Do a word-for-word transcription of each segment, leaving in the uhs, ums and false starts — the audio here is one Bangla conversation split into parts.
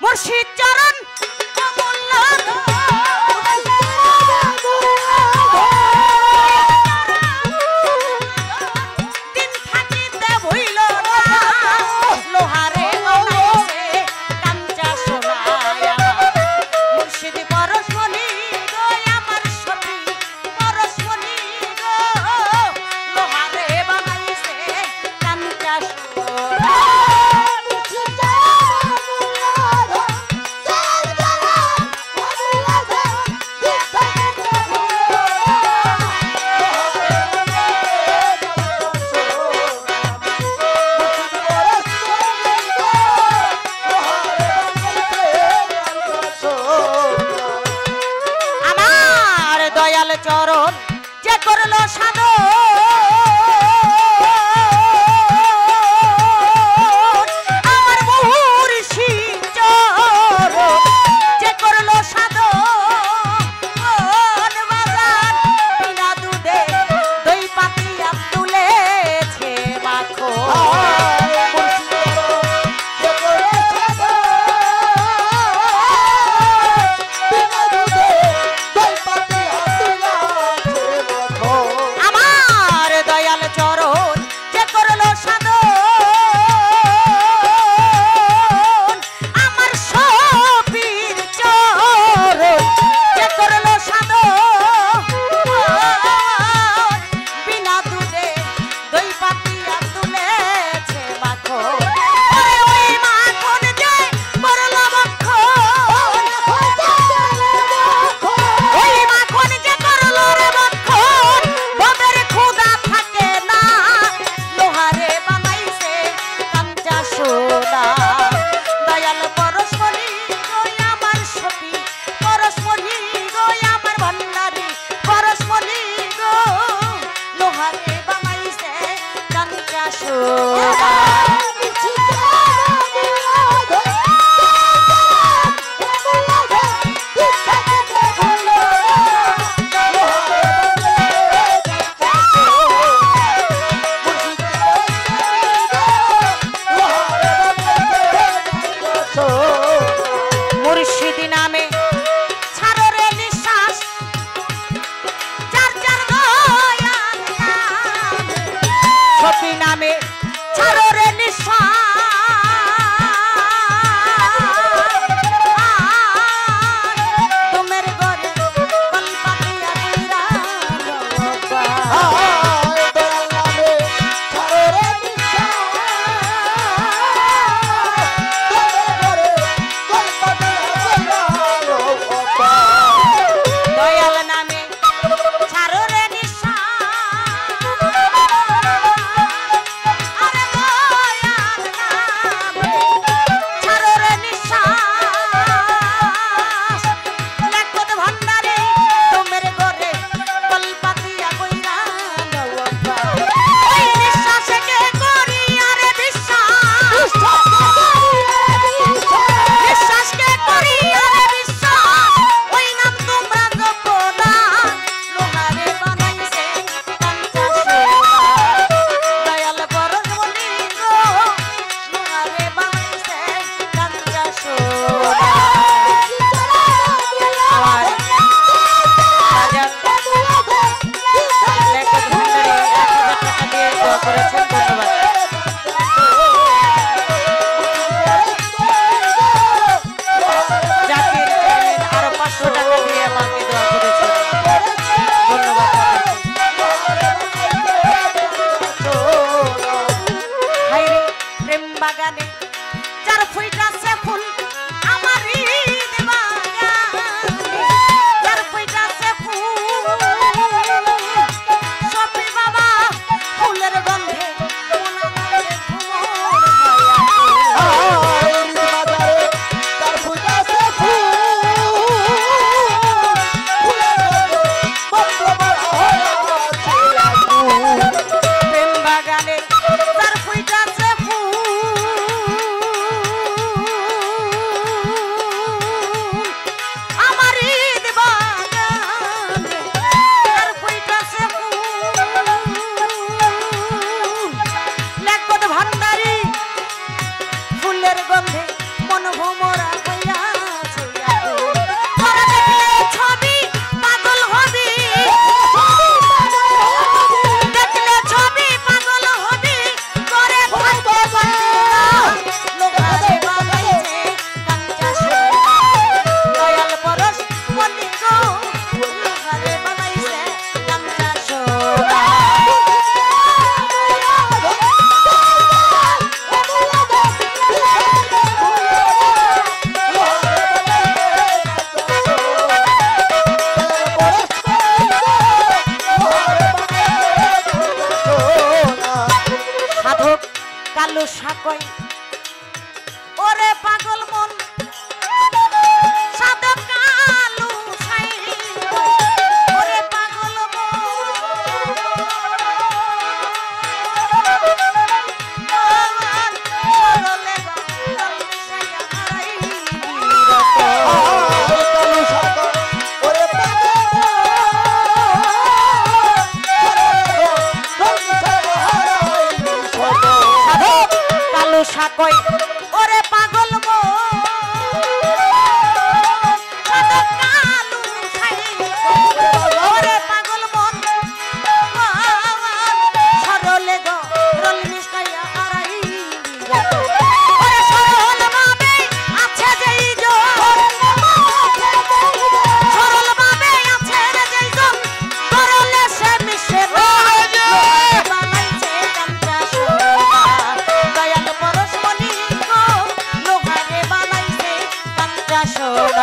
মুর্শিদ চরণ দিন থাকিতে ভুইল না লোহারে বানাইছে কাঞ্চা সোনায় মুর্শিদ পরশমণি গো আমার সখী পরশমণি গো লোহারে বানাইছে কাঞ্চা সোনায় চরণ যে করলো সাধন আমার মুর্শিদ চরণ যে করলো সাধন বাজার বিনা দুধে দই পাতিয়া তুলেছে মাখো দশা কই ওরে পাগল মো ওরে পাগল মন সরলে গো রল নিষ্কাইয়া আরাই ওরে সরল ভাবে আছে যেই জন সরল ভাবে আছে যেই জন সরলে সে মিশে বানাইছে কাঞ্চা সোনা দয়াল পরশমণি গো লোহারে বানাইছে কাঞ্চা সোনা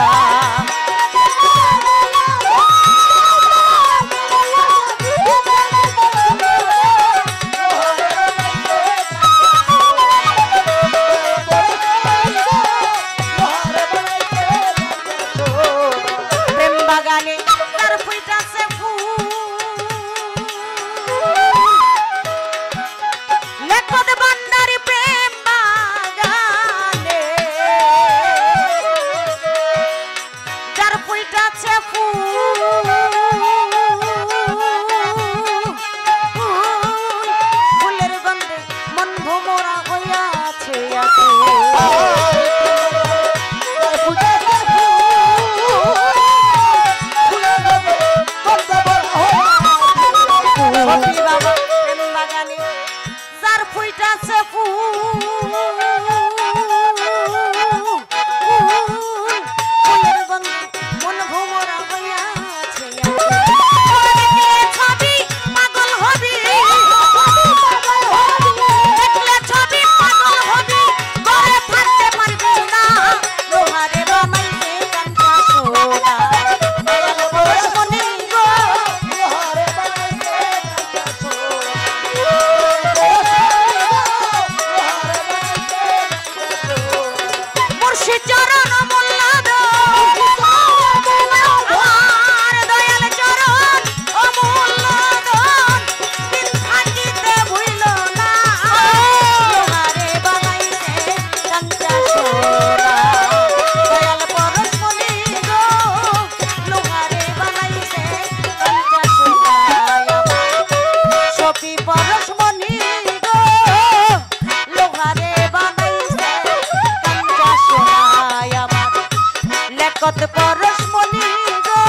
কত পরশমণি গো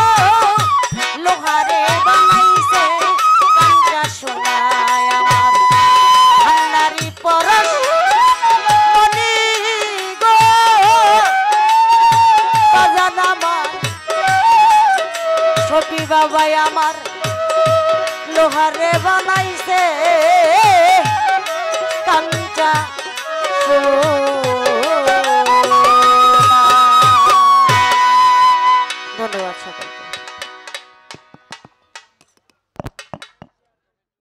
লোহারে বানাইছে কাঞ্চা সোনা আমার ভান্ডারি পরশমণি গো বাজান আমার সখী বাবাই আমার লোহারে বানাইছে কাঞ্চা সোনা। ধন্যবাদ সকল।